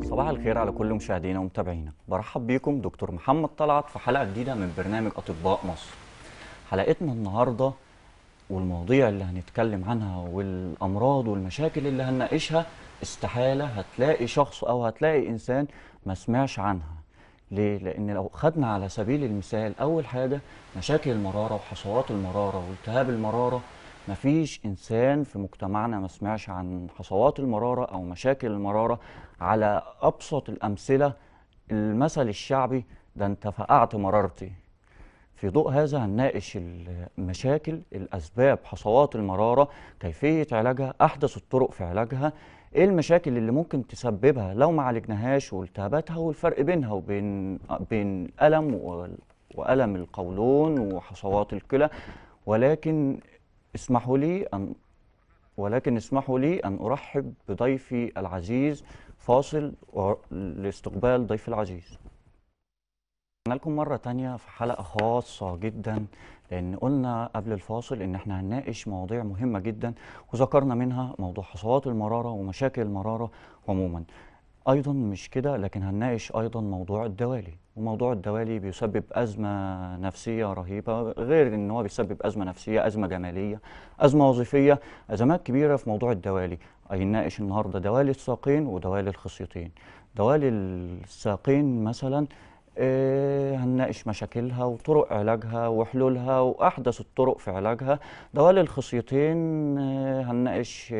صباح الخير على كل مشاهدينا ومتابعينا. برحب بيكم دكتور محمد طلعت في حلقة جديدة من برنامج أطباء مصر. حلقتنا النهاردة والمواضيع اللي هنتكلم عنها والأمراض والمشاكل اللي هنناقشها استحالة هتلاقي شخص أو هتلاقي إنسان ما سمعش عنها. ليه؟ لأن لو خدنا على سبيل المثال أول حاجة مشاكل المرارة وحصوات المرارة والتهاب المرارة، مفيش إنسان في مجتمعنا ما سمعش عن حصوات المرارة أو مشاكل المرارة. على أبسط الأمثلة المثل الشعبي ده أنت فقعت مرارتي. في ضوء هذا هنناقش المشاكل، الأسباب حصوات المرارة، كيفية علاجها، أحدث الطرق في علاجها، إيه المشاكل اللي ممكن تسببها لو ما عالجناهاش والتهاباتها، والفرق بينها وبين وألم القولون وحصوات الكلى. ولكن اسمحوا لي أن أرحب بضيفي العزيز. فاصل لاستقبال ضيف العزيز. رجعنا لكم مرة تانية في حلقة خاصة جدا، لأن قلنا قبل الفاصل إن احنا هنناقش مواضيع مهمة جدا، وذكرنا منها موضوع حصوات المرارة ومشاكل المرارة عموما. أيضا مش كده، لكن هنناقش أيضا موضوع الدوالي، وموضوع الدوالي بيسبب أزمة نفسية رهيبة، غير إن هو بيسبب أزمة نفسية، أزمة جمالية، أزمة وظيفية، أزمات كبيرة في موضوع الدوالي. هنناقش النهاردة دوالي الساقين ودوالي الخصيتين. دوالي الساقين مثلا هنناقش مشاكلها وطرق علاجها وحلولها وأحدث الطرق في علاجها. دوالي الخصيتين هنناقش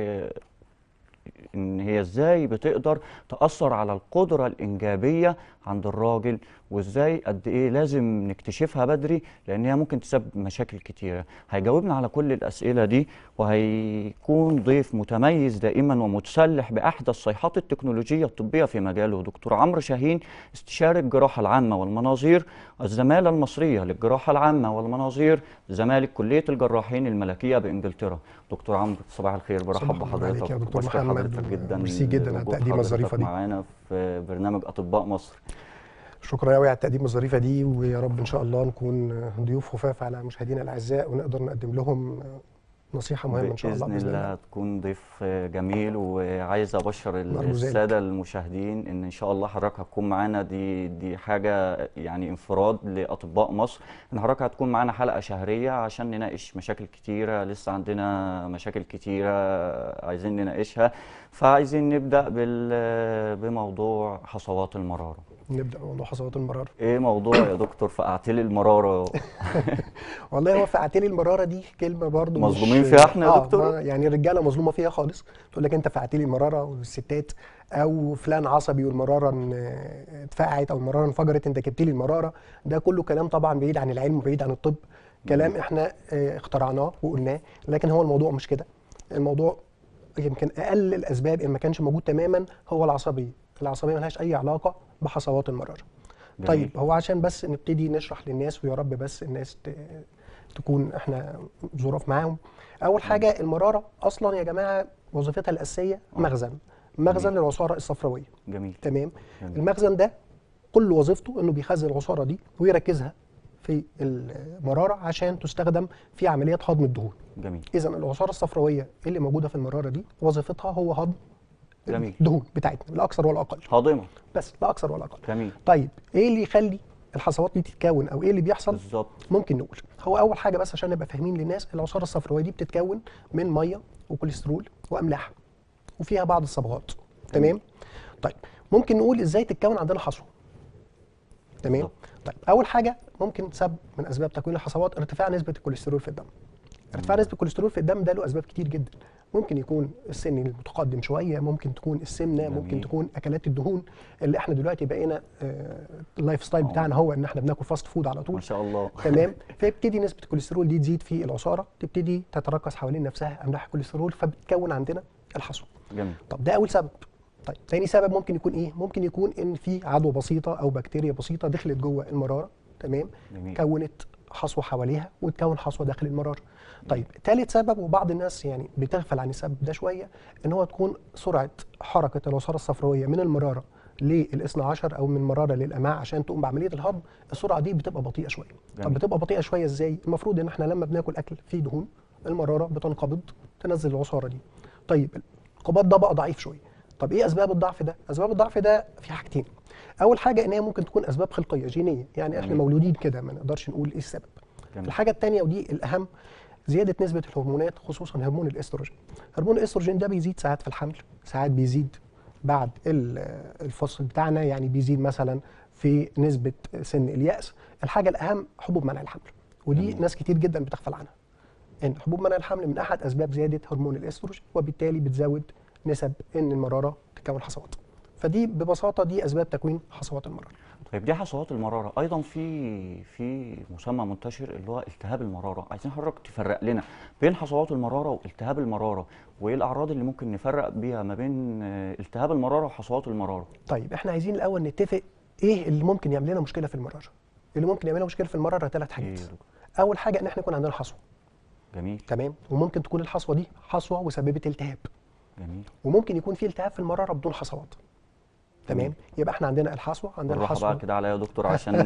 إن هي إزاي بتقدر تأثر على القدرة الإنجابية عند الراجل، وإزاي قد إيه لازم نكتشفها بدري، لأن هي ممكن تسبب مشاكل كتيرة. هيجاوبنا على كل الأسئلة دي، وهيكون ضيف متميز دائما ومتسلح بأحدث صيحات التكنولوجيا الطبية في مجاله، دكتور عمرو شاهين، استشاري الجراحة العامة والمناظير، الزمالة المصرية للجراحة العامة والمناظير، زمالك كلية الجراحين الملكية بإنجلترا. دكتور عمرو صباح الخير، برحب بحضرتك. يا دكتور بشكر محمد، حضرتك جدا ميرسي جدا على التقديمه الظريفه دي معانا في برنامج أطباء مصر. شكرا قوي على التقديمه الظريفه دي، ويا رب ان شاء الله نكون ضيوف خفاف على مشاهدينا الاعزاء ونقدر نقدم لهم نصيحه مهمه ان شاء الله بإذن الله. تكون ضيف جميل، وعايز ابشر الساده المشاهدين ان شاء الله حضرتك هتكون معانا. دي حاجه يعني انفراد لاطباء مصر، ان حضرتك هتكون معانا حلقه شهريه عشان نناقش مشاكل كتيره. لسه عندنا مشاكل كتيره عايزين نناقشها، فعايزين نبدا بموضوع حصوات المراره. نبدا موضوع حصوات المراره. ايه موضوع يا دكتور فقعتلي المراره؟ والله هو فقعتلي المراره دي كلمه برضو مظلومين فيها احنا يا دكتور. يعني الرجاله مظلومه فيها خالص، تقول لك انت فقعتلي المراره، والستات او فلان عصبي والمراره اتفقعت او المراره انفجرت، انت جبت لي المراره. ده كله كلام طبعا بعيد عن العلم وبعيد عن الطب، كلام احنا اخترعناه وقلناه، لكن هو الموضوع مش كده. الموضوع يمكن اقل الاسباب ان ما كانش موجود تماما هو العصبيه. العصبيه ملهاش اي علاقه بحصوات المراره. جميل. طيب هو عشان بس نبتدي نشرح للناس، ويا رب بس الناس تكون احنا ظراف معاهم. اول حاجه المراره اصلا يا جماعه وظيفتها الاساسيه مخزن للعصاره الصفراويه. جميل. تمام. المخزن ده كل وظيفته انه بيخزن العصاره دي ويركزها في المراره عشان تستخدم في عمليات هضم الدهون. جميل. اذا العصاره الصفراويه اللي موجوده في المراره دي وظيفتها هو هضم جميل. الدهون بتاعتنا، لا اكثر ولا اقل. هاضمه بس، لا اكثر ولا اقل. جميل. طيب ايه اللي يخلي الحصوات دي تتكون او ايه اللي بيحصل بالظبط؟ ممكن نقول هو اول حاجه بس عشان نبقى فاهمين للناس، العصاره الصفراويه دي بتتكون من ميه وكوليسترول واملاح وفيها بعض الصبغات. تمام. طيب ممكن نقول ازاي تتكون عندنا حصوه. تمام. طيب اول حاجه ممكن سبب من اسباب تكوين الحصوات ارتفاع نسبه الكوليسترول في الدم. ارتفاع نسبه الكوليسترول في الدم ده له اسباب كتير جدا. ممكن يكون السن المتقدم شويه، ممكن تكون السمنه، جميل. ممكن تكون اكلات الدهون اللي احنا دلوقتي بقينا اللايف ستايل بتاعنا هو ان احنا بناكل فاست فود على طول. ما شاء الله. تمام. فيبتدي نسبه الكوليسترول دي تزيد في العصاره، تبتدي تتركز حوالين نفسها املاح الكوليسترول، فبتكون عندنا الحصوه. جميل. طب ده اول سبب. طيب تاني سبب ممكن يكون ايه؟ ممكن يكون ان في عدوى بسيطه او بكتيريا بسيطه دخلت جوه المراره. تمام. جميل. كونت حصوه حواليها وتكون حصوه داخل المراره. طيب ثالث سبب، وبعض الناس يعني بتغفل عن السبب ده شويه، ان هو تكون سرعه حركه العصاره الصفراويه من المراره للاثنى عشر او من المراره للامعاء عشان تقوم بعمليه الهضم، السرعه دي بتبقى بطيئه شويه. طب بتبقى بطيئه شويه ازاي؟ المفروض ان احنا لما بناكل اكل فيه دهون المراره بتنقبض تنزل العصاره دي. طيب الانقباض ده بقى ضعيف شويه، طب ايه اسباب الضعف ده؟ اسباب الضعف ده في حاجتين. اول حاجه ان هي ممكن تكون اسباب خلقيه جينيه، يعني احنا جميل. مولودين كده ما نقدرش نقول ايه السبب. جميل. الحاجه الثانيه ودي الاهم، زياده نسبه الهرمونات، خصوصا هرمون الاستروجين. هرمون الاستروجين ده بيزيد ساعات في الحمل، ساعات بيزيد بعد الفصل بتاعنا، يعني بيزيد مثلا في نسبه سن اليأس. الحاجه الاهم حبوب منع الحمل، ودي جميل. ناس كتير جدا بتغفل عنها. ان حبوب منع الحمل من احد اسباب زياده هرمون الاستروجين، وبالتالي بتزود نسب ان المراره تكون حصوات. فدي ببساطه دي اسباب تكوين حصوات المراره. طيب دي حصوات المراره ايضا في مسمى منتشر اللي هو التهاب المراره، عايزين حضرتك تفرق لنا بين حصوات المراره والتهاب المراره، وايه الاعراض اللي ممكن نفرق بيها ما بين التهاب المراره وحصوات المراره؟ طيب احنا عايزين الاول نتفق ايه اللي ممكن يعمل لنا مشكله في المراره. اللي ممكن يعمل لنا مشكله في المراره ثلاث ايه حاجات. يا دكتور؟ اول حاجه ان احنا يكون عندنا حصوه. جميل. تمام. وممكن تكون الحصوه دي حصوه وسببت التهاب. جميل. وممكن يكون في التهاب في المراره بدون حصوات. تمام. جميل. يبقى احنا عندنا الحصوه، عندنا بالراحه الحصوه. بقى كده عليا يا دكتور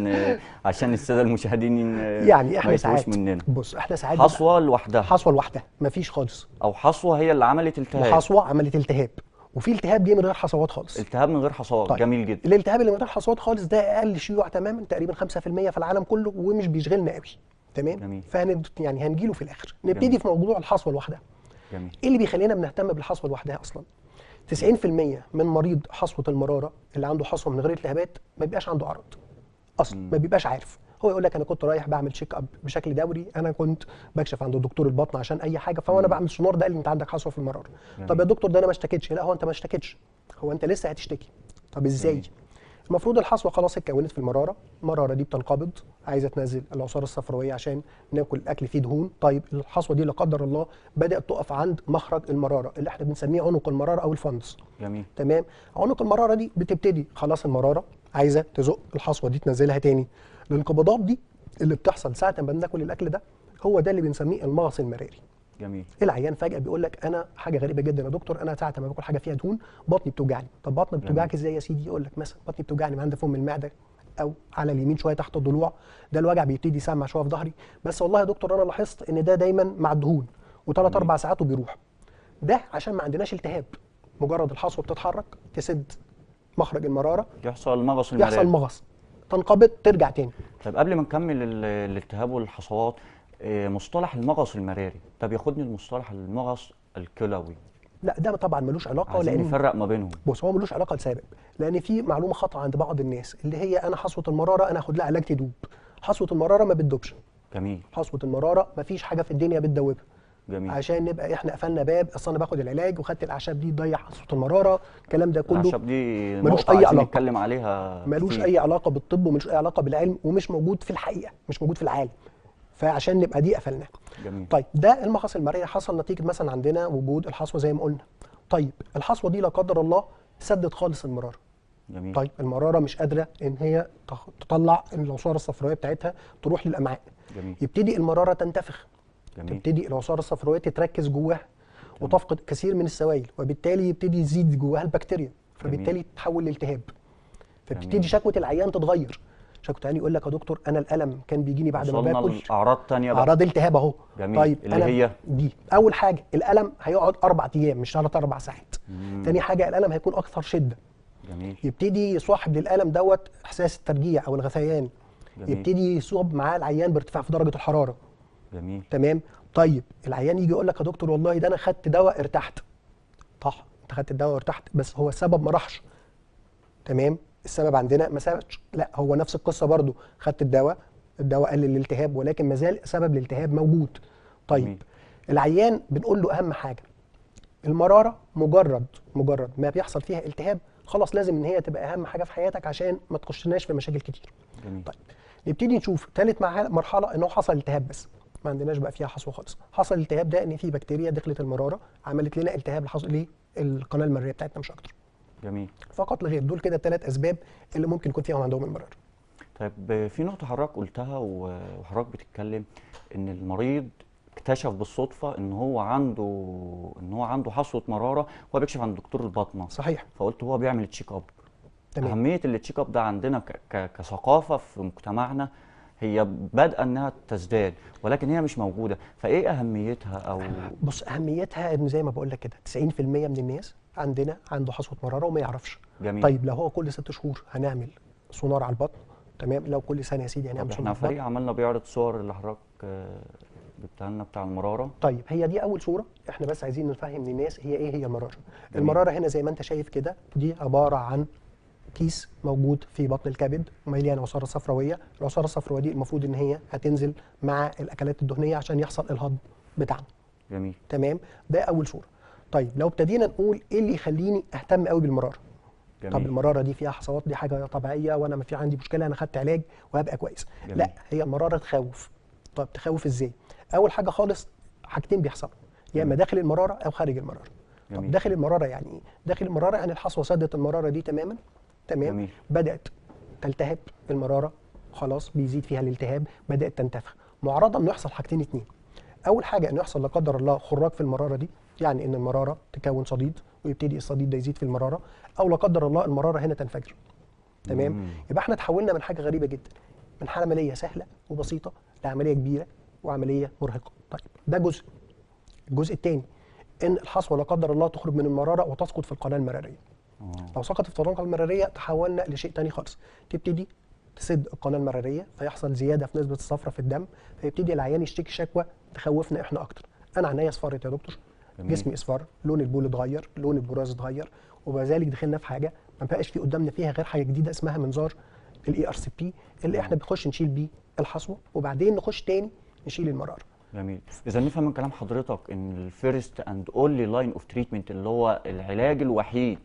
عشان الساده المشاهدين يعني ما احنا يتوهوش ساعات مننا. بص احنا ساعات حصوه لوحدها حصوه لوحدها مفيش خالص، او حصوه هي اللي عملت التهاب؟ وحصوه عملت التهاب، وفي التهاب جه من غير حصوات خالص. التهاب من غير حصوات. طيب. جميل جدا. الالتهاب اللي من غير حصوات خالص ده اقل شيوع تماما، تقريبا 5% في العالم كله، ومش بيشغلنا قوي. تمام. جميل. يعني هنجيله في الاخر. نبتدي جميل. في موضوع الحصوه لوحدها. جميل. ايه اللي بيخلينا بنهتم بالحصوه لوحدها اصلا؟ 90% من مريض حصوه المراره اللي عنده حصوه من غير التهابات ما بيبقاش عنده اعراض اصلا، ما بيبقاش عارف. هو يقول لك انا كنت رايح بعمل تشيك اب بشكل دوري، انا كنت بكشف عند دكتور البطن عشان اي حاجه، فانا بعمل سونار ده قال لي انت عندك حصوه في المراره. جميل. طب يا دكتور ده انا ما اشتكيتش. لا، هو انت ما اشتكيتش، هو انت لسه هتشتكي. طب ازاي؟ جميل. المفروض الحصوه خلاص اتكونت في المراره، المراره دي بتنقبض، عايزه تنزل العصاره الصفراويه عشان ناكل الاكل فيه دهون. طيب الحصوه دي لا قدر الله بدات تقف عند مخرج المراره اللي احنا بنسميه عنق المراره او الفندس. جميل. تمام. عنق المراره دي بتبتدي خلاص المراره عايزه تزق الحصوه دي تنزلها تاني. الانقباضات دي اللي بتحصل ساعه ما بناكل الاكل ده هو ده اللي بنسميه المغص المراري. جميل. العيان فجاه بيقول لك انا حاجه غريبه جدا يا دكتور، انا ساعه ما باكل حاجه فيها دهون بطني بتوجعني. طب بطنك بتوجعك ازاي يا سيدي؟ يقول لك مثلا بطني بتوجعني من عند فم المعده او على اليمين شويه تحت الضلوع، ده الوجع بيبتدي يسمع شويه في ظهري، بس والله يا دكتور انا لاحظت ان ده دايما مع الدهون وثلاث اربع ساعات وبيروح. ده عشان ما عندناش التهاب. مجرد الحصوه بتتحرك تسد مخرج المراره يحصل مغص المراري. يحصل مغص، تنقبض، ترجع تاني. طيب قبل ما نكمل الالتهاب والحصوات، مصطلح المغص المراري ده بياخدني لمصطلح المغص الكلوي. لا ده طبعا ملوش علاقه، عايزين لان نفرق ما بينهم. بص هو ملوش علاقه لسبب، لان في معلومه خطا عند بعض الناس اللي هي انا حصوه المراره انا اخد لها علاج تدوب. حصوه المراره ما بتدوبش. جميل. حصوه المراره ما فيش حاجه في الدنيا بتدوبها. جميل. عشان نبقى احنا قفلنا باب، اصل انا باخد العلاج وخدت الاعشاب دي تضيع حصوه المراره، الكلام ده كله الاعشاب دي ملوش نقطة اي عايزين علاقه، نتكلم عليها ملوش كتير. اي علاقه بالطب وملوش اي علاقه بالعلم ومش موجود في الحقيقه، مش موجود في العالم. فعشان نبقى دي قفلناها. جميل. طيب ده المغص المراري حصل نتيجه مثلا عندنا وجود الحصوه زي ما قلنا. طيب الحصوه دي لا قدر الله سدت خالص المراره. جميل. طيب المراره مش قادره ان هي تطلع العصاره الصفراويه بتاعتها تروح للامعاء. جميل. يبتدي المراره تنتفخ. جميل. تبتدي العصاره الصفراويه تتركز جواها وتفقد كثير من السوائل، وبالتالي يبتدي يزيد جواها البكتيريا، فبالتالي تتحول لالتهاب. فبتبتدي شكوى العيان تتغير. شكوى العيان يقول لك يا دكتور انا الالم كان بيجيني بعد ما وصلنا باكل. لأعراض تانية بقى. اعراض التهاب اهو. جميل. طيب اللي هي دي اول حاجه الالم هيقعد 4 ايام مش 3 4 ساعات. تاني حاجه الالم هيكون اكثر شده. جميل. يبتدي يصاحب للالم دوت احساس الترجيع او الغثيان. جميل. يبتدي يصاب معاه العيان بارتفاع في درجه الحراره. جميل. تمام. طيب العيان يجي يقول لك يا دكتور والله ده انا خدت دواء ارتحت. صح انت خدت الدواء وارتحت، بس هو السبب ما راحش. تمام. السبب عندنا ما ثبتش. لا هو نفس القصه برضو، خدت الدواء قلل الالتهاب ولكن ما زال سبب الالتهاب موجود. طيب جميل. العيان بنقول له اهم حاجه المراره مجرد ما بيحصل فيها التهاب خلاص لازم ان هي تبقى اهم حاجه في حياتك عشان ما تخشناش في مشاكل كتير. جميل. طيب نبتدي نشوف ثالث مرحله انه حصل التهاب بس ما عندناش بقى فيها حصوه خالص. حصل الالتهاب ده ان في بكتيريا دخلت المراره عملت لنا التهاب ليه القناه المريه بتاعتنا مش اكتر. جميل. فقط لا غير. دول كده الثلاث اسباب اللي ممكن يكون فيهم عندهم المراره. طيب في نقطة حضرتك قلتها وحضرتك بتتكلم ان المريض اكتشف بالصدفة ان هو عنده حصوة مرارة وهو بيكشف عند دكتور الباطنة. صحيح. فقلت هو بيعمل تشيك اب. تمام. أهمية التشيك اب ده عندنا كثقافة في مجتمعنا هي بادئه انها تزداد ولكن هي مش موجوده، فايه اهميتها؟ او بص اهميتها ان زي ما بقول لك كده 90% من الناس عندنا عنده حصوه مراره وما يعرفش. جميل. طيب لو هو كل 6 شهور هنعمل سونار على البطن، تمام. لو كل سنه يا سيدي طب هنعمل احنا سونار على فريق البطن. عملنا بيعرض صور اللي حضرتك جبتها لنا بتاع المراره. طيب هي دي اول صوره، احنا بس عايزين نفهم للناس هي ايه هي المراره. جميل. المراره هنا زي ما انت شايف كده دي عباره عن كيس موجود في بطن الكبد ومليان عصاره صفراويه. العصاره الصفراويه دي المفروض ان هي هتنزل مع الاكلات الدهنيه عشان يحصل الهضم بتاعنا. جميل. تمام، ده اول صوره. طيب لو ابتدينا نقول ايه اللي يخليني اهتم قوي بالمراره؟ جميل. طب المراره دي فيها حصوات، دي حاجه طبيعيه وانا ما في عندي مشكله، انا خدت علاج وهبقى كويس. جميل. لا، هي المراره تخوف. طب تخوف ازاي؟ اول حاجه خالص حاجتين بيحصلوا، يا اما داخل المراره او خارج المراره. طب جميل. داخل المراره يعني ايه؟ داخل المراره يعني الحصوه سدت المراره دي تماما. تمام. جميل. بدات تلتهب المراره، خلاص بيزيد فيها الالتهاب، بدات تنتفخ، معرضه انه يحصل حاجتين اتنين. اول حاجه انه يحصل لا قدر الله خراج في المراره دي، يعني ان المراره تكون صديد ويبتدي الصديد ده يزيد في المراره، او لا قدر الله المراره هنا تنفجر. تمام. يبقى احنا تحولنا من حاجه غريبه جدا، من حاله عمليه سهله وبسيطه لعمليه كبيره وعمليه مرهقه. طيب ده جزء. الجزء الثاني ان الحصوه لا قدر الله تخرج من المراره وتسقط في القناه المراريه. لو سقطت في القناه المراريه تحولنا لشيء ثاني خالص، تبتدي تسد القناه المراريه فيحصل زياده في نسبه الصفرة في الدم، فيبتدي العيان يشتكي شكوى تخوفنا احنا اكتر. انا عينيا اصفرت يا دكتور، جميل. جسمي اصفر، لون البول اتغير، لون البراز اتغير، وبذلك دخلنا في حاجه ما بقاش في قدامنا فيها غير حاجه جديده اسمها منظار الاي ار سي بي، اللي احنا بنخش نشيل بيه الحصوه وبعدين نخش تاني نشيل المراره. جميل. اذا نفهم من كلام حضرتك ان الفيرست اند اونلي لاين اوف تريتمنت اللي هو العلاج الوحيد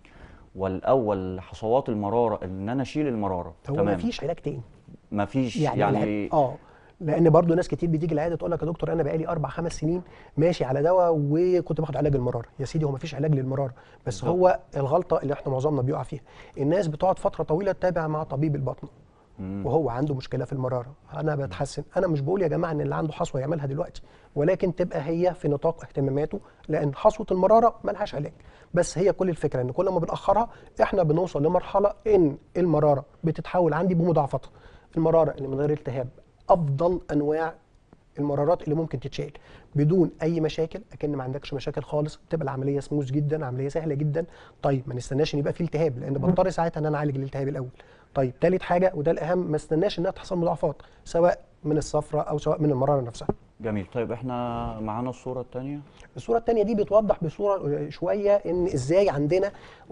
والاول لحصوات المراره ان انا اشيل المراره. هو تمام. مفيش علاج تاني مفيش يعني لان برضو ناس كتير بتيجي العياده تقول لك يا دكتور انا بقالي 4 5 سنين ماشي على دواء وكنت باخد علاج المراره. يا سيدي هو مفيش علاج للمراره، بس بالظبط. هو الغلطه اللي احنا معظمنا بيقع فيها، الناس بتقعد فتره طويله تتابع مع طبيب البطن وهو عنده مشكله في المراره. انا بتحسن، انا مش بقول يا جماعه ان اللي عنده حصوه يعملها دلوقتي، ولكن تبقى هي في نطاق اهتماماته، لان حصوه المراره ملهاش علاج. بس هي كل الفكره ان كل ما بنأخرها احنا بنوصل لمرحله ان المراره بتتحول عندي بمضاعفتها. المراره اللي من غير التهاب افضل انواع المرارات اللي ممكن تتشال بدون اي مشاكل، اكن ما عندكش مشاكل خالص، تبقى العمليه سموث جدا، عمليه سهله جدا. طيب ما نستناش ان يبقى في التهاب، لان بضطر ساعتها ان انا اعالج الالتهاب الاول. طيب ثالث حاجه وده الاهم، ما استناش انها تحصل مضاعفات سواء من الصفرة او سواء من المراره نفسها. جميل. طيب احنا معانا الصوره الثانيه. الصوره الثانيه دي بتوضح بصوره شويه ان ازاي عندنا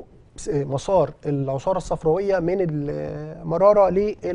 مسار العصاره الصفراويه من المراره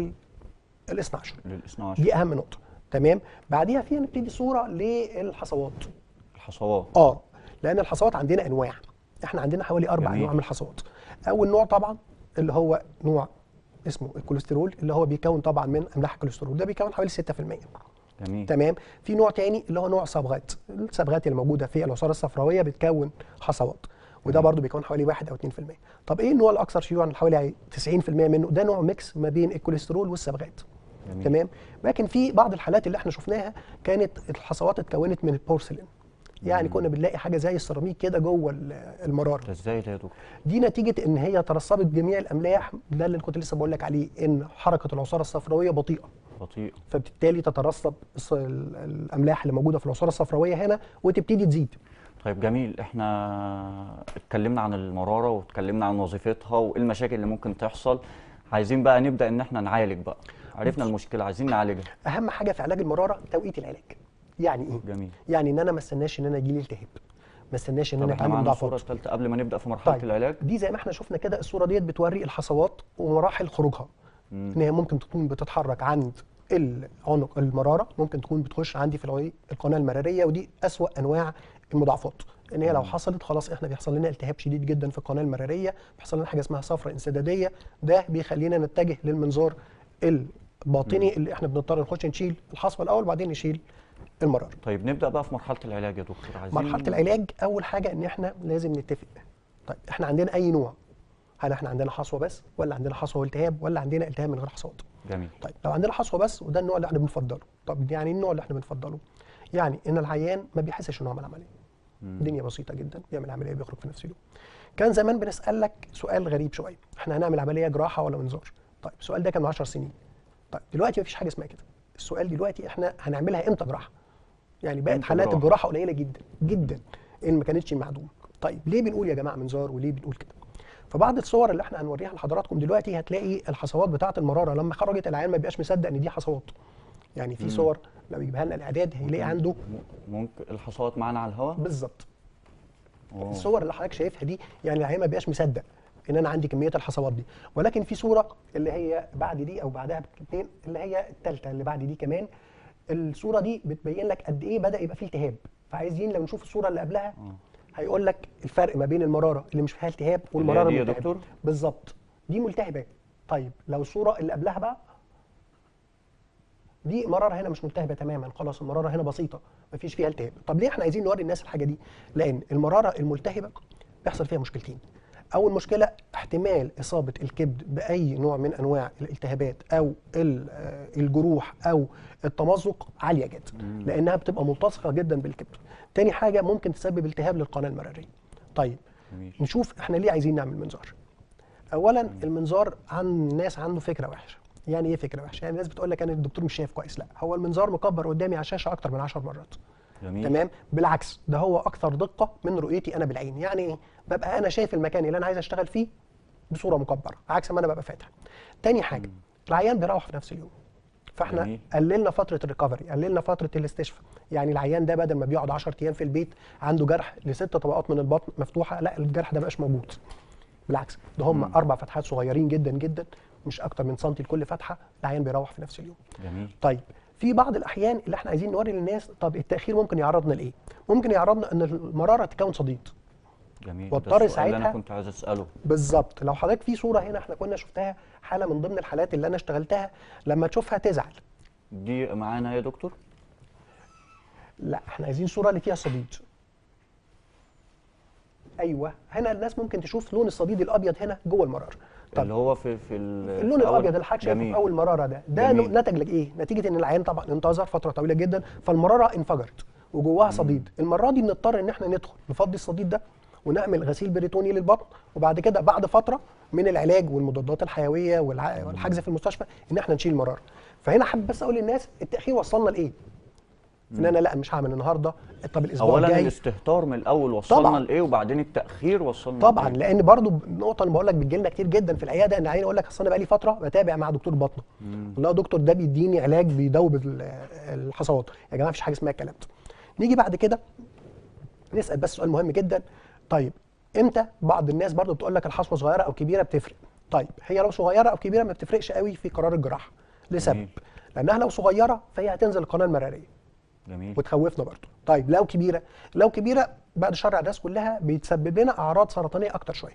للاثنى عشر. دي اهم نقطه. تمام. بعديها فيها نبتدي صوره للحصوات. الحصوات. لان الحصوات عندنا انواع، احنا عندنا حوالي 4 جميل. انواع من الحصوات. اول نوع طبعا اللي هو نوع اسمه الكوليسترول، اللي هو بيكون طبعا من املاح الكوليسترول، ده بيكون حوالي 6%. جميل. تمام. في نوع تاني اللي هو نوع صبغات، الصبغات اللي موجوده في العصاره الصفراويه بتكون حصوات، وده برضو بيكون حوالي 1 أو 2%. طب ايه النوع الاكثر شيوعا حوالي 90% منه؟ ده نوع ميكس ما بين الكوليسترول والصبغات. جميل. تمام. لكن في بعض الحالات اللي احنا شفناها كانت الحصوات اتكونت من البورسلين، يعني كنا بنلاقي حاجه زي السيراميك كده جوه المراره. ده ازاي ده يا دكتور؟ دي نتيجه ان هي ترسبت جميع الاملاح، ده اللي كنت لسه بقول لك عليه، ان حركه العصاره الصفراويه بطيئه، فبالتالي تترسب الاملاح اللي موجوده في العصاره الصفراويه هنا وتبتدي تزيد. طيب جميل. احنا اتكلمنا عن المراره واتكلمنا عن وظيفتها وايه المشاكل اللي ممكن تحصل، عايزين بقى نبدا ان احنا نعالج بقى. عرفنا المشكله، عايزين نعالجها. اهم حاجه في علاج المراره توقيت العلاج. يعني ايه؟ جميل. يعني ان انا ما استناش ان انا يجي لي التهاب، ما استناش ان انا احنا معانا الصوره الثالثه قبل ما نبدا في مرحله العلاج. دي زي ما احنا شفنا كده، الصوره ديت بتوري الحصوات ومراحل خروجها. ان هي ممكن تكون بتتحرك عند العنق المراره، ممكن تكون بتخش عندي في القناه المراريه، ودي اسوأ انواع المضاعفات. ان هي لو حصلت خلاص احنا بيحصل لنا التهاب شديد جدا في القناه المراريه، بيحصل لنا حاجه اسمها صفرة انسداديه، ده بيخلينا نتجه للمنظار الباطني اللي احنا بنضطر نخش نشيل الحصوه الاول وبعدين نشيل المراره. طيب نبدا بقى في مرحله العلاج يا دكتور. عايزين مرحله العلاج اول حاجه ان احنا لازم نتفق. طيب احنا عندنا اي نوع؟ هل احنا عندنا حصوه بس، ولا عندنا حصوه والتهاب، ولا عندنا التهاب من غير حصوات؟ جميل. طيب لو عندنا حصوه بس وده النوع اللي احنا بنفضله. طب يعني النوع اللي احنا بنفضله يعني ان العيان ما بيحسش انه عمل عمليه. الدنيا بسيطه جدا، بيعمل عمليه بيخرج في نفس اليوم. كان زمان بنسالك سؤال غريب شويه، احنا هنعمل عمليه جراحه ولا منظار؟ طيب السؤال ده كان من 10 سنين. طيب دلوقتي مفيش حاجه اسمها كده. السؤال دلوقتي احنا هنعملها امتى جراحه؟ يعني بقت حالات الجراحه قليله جدا جدا ان ما كانتش معدومه. طيب ليه بنقول يا جماعه منظار وليه بنقول كده؟ فبعض الصور اللي احنا هنوريها لحضراتكم دلوقتي هتلاقي الحصوات بتاعه المراره لما خرجت العيان ما بيبقاش مصدق ان دي حصوات. يعني في صور لو يجيبها لنا الاعداد هيلاقي عنده ممكن الحصوات معانا على الهواء بالظبط. الصور اللي حضرتك شايفها دي يعني العيان ما بيبقاش مصدق ان انا عندي كميه الحصوات دي، ولكن في صوره اللي هي بعد دي او بعدها باثنين اللي هي الثالثه اللي بعد دي كمان، الصوره دي بتبين لك قد ايه بدا يبقى فيه التهاب. فعايزين لو نشوف الصوره اللي قبلها هيقول لك الفرق ما بين المراره اللي مش فيها التهاب والمراره اللي هي دي يا الملتهبه. دكتور؟ بالظبط، دي ملتهبه. طيب لو الصوره اللي قبلها بقى، دي مراره هنا مش ملتهبه تماما، خلاص المراره هنا بسيطه مفيش فيها التهاب. طب ليه احنا عايزين نوري الناس الحاجه دي؟ لان المراره الملتهبه بيحصل فيها مشكلتين. اول مشكله احتمال اصابه الكبد باي نوع من انواع الالتهابات او الجروح او التمزق عاليه جدا، لانها بتبقى ملتصقه جدا بالكبد. تاني حاجه ممكن تسبب التهاب للقناه المراريه. طيب نشوف احنا ليه عايزين نعمل منظار. اولا المنظار عن الناس عنده فكره وحشه. يعني ايه فكره وحشه؟ يعني الناس بتقول لك انا الدكتور مش شايف كويس. لا، هو المنظار مكبر قدامي على الشاشه اكتر من 10 مرات. جميل. تمام، بالعكس ده هو اكثر دقه من رؤيتي انا بالعين. يعني ايه؟ ببقى انا شايف المكان اللي انا عايز اشتغل فيه بصوره مكبره عكس ما انا ببقى فاتح. تاني حاجه العيان بيروح في نفس اليوم، فاحنا جميل. قللنا فتره الريكفري، قللنا فتره الاستشفاء. يعني العيان ده بدل ما بيقعد 10 ايام في البيت عنده جرح ل6 طبقات من البطن مفتوحه، لا الجرح ده مبقاش موجود. بالعكس ده هم 4 فتحات صغيرين جدا جدا، مش اكتر من سنتي لكل فتحه، العيان بيروح في نفس اليوم. جميل. طيب في بعض الاحيان اللي احنا عايزين نوري للناس، طب التاخير ممكن يعرضنا لايه؟ ممكن يعرضنا ان المراره تكون صديد. جميل. واضطر ده السؤال اللي انا ساعتها كنت عايز اساله. بالظبط. لو حضرتك في صوره هنا احنا كنا شفتها، حاله من ضمن الحالات اللي انا اشتغلتها، لما تشوفها تزعل. دي معانا يا دكتور؟ لا احنا عايزين صوره اللي فيها صديد. ايوه، هنا الناس ممكن تشوف لون الصديد الابيض هنا جوه المراره. طب اللي هو في اللون الابيض اللي حضرتك شايفه في اول مراره ده نتج لك ايه؟ نتيجه ان العيان طبعا انتظر فتره طويله جدا فالمراره انفجرت وجواها صديد. المره دي بنضطر ان احنا ندخل نفضي الصديد ده ونعمل غسيل بريتوني للبطن، وبعد كده بعد فتره من العلاج والمضادات الحيويه والحجز في المستشفى ان احنا نشيل المراره. فهنا حابب بس اقول للناس التاخير وصلنا لايه؟ ان انا لا مش هعمل النهارده، طب الاسبوع الجاي. اولا الاستهتار من الاول وصلنا لايه، وبعدين التاخير وصلنا طبعا لإيه؟ لان برضو النقطه اللي بقول لك بتجي لنا كتير جدا في العياده، ان عيان يقول لك اصل انا بقى لي فتره بتابع مع دكتور بطنه، لا يا دكتور ده بيديني علاج بيدوب الحصوات. يا جماعه مفيش حاجه اسمها الكلام ده. نيجي بعد كده نسال بس سؤال مهم جدا. طيب امتى بعض الناس برضو بتقول لك الحصوه صغيره او كبيره بتفرق؟ طيب هي لو صغيره او كبيره ما بتفرقش قوي في قرار الجراحه لسبب، لانها لو صغيره فهي هتنزل القناه المراريه. جميل. وتخوفنا برضو. طيب لو كبيره بعد شر على الناس كلها بيتسبب لنا اعراض سرطانيه اكتر شويه.